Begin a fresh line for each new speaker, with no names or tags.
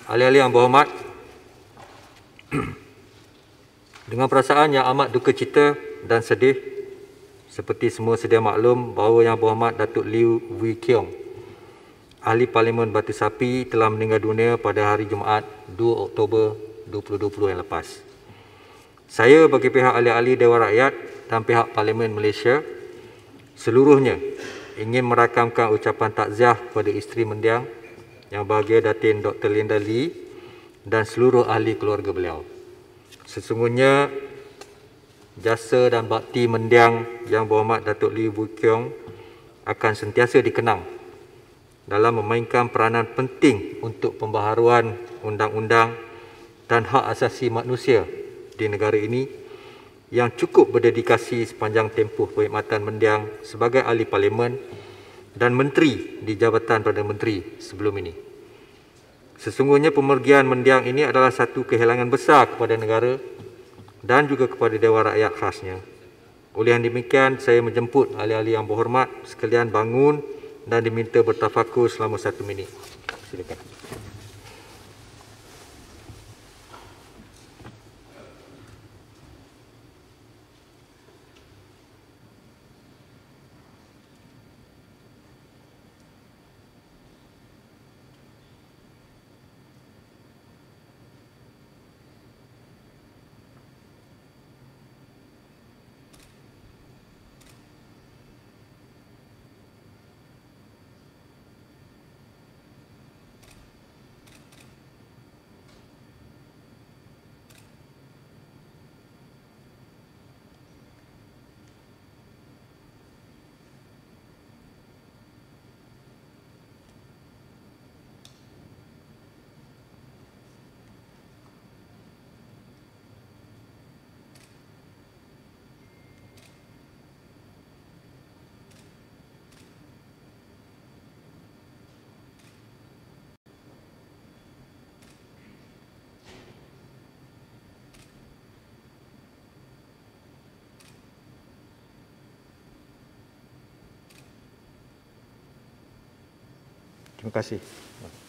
Ahli-ahli yang berhormat, dengan perasaan yang amat duka cita dan sedih, seperti semua sedia maklum bahawa Yang Berhormat Datuk Liew Wee Keong, Ahli Parlimen Batu Sapi, telah meninggal dunia pada hari Jumaat 2 Oktober 2020 yang lepas. Saya bagi pihak ahli-ahli Dewan Rakyat dan pihak Parlimen Malaysia seluruhnya ingin merakamkan ucapan takziah kepada isteri mendiang Yang Berbahagia Datin Dr. Linda Lee dan seluruh ahli keluarga beliau. Sesungguhnya jasa dan bakti mendiang Yang Berhormat Datuk Liew Wee Keong akan sentiasa dikenang dalam memainkan peranan penting untuk pembaharuan undang-undang dan hak asasi manusia di negara ini, yang cukup berdedikasi sepanjang tempoh perkhidmatan mendiang sebagai ahli parlimen dan menteri di Jabatan Perdana Menteri sebelum ini. Sesungguhnya pemergian mendiang ini adalah satu kehilangan besar kepada negara dan juga kepada Dewan Rakyat khasnya. Oleh yang demikian, saya menjemput ahli-ahli yang berhormat sekalian bangun dan diminta bertafakur selama 1 minit. Silakan. Terima kasih.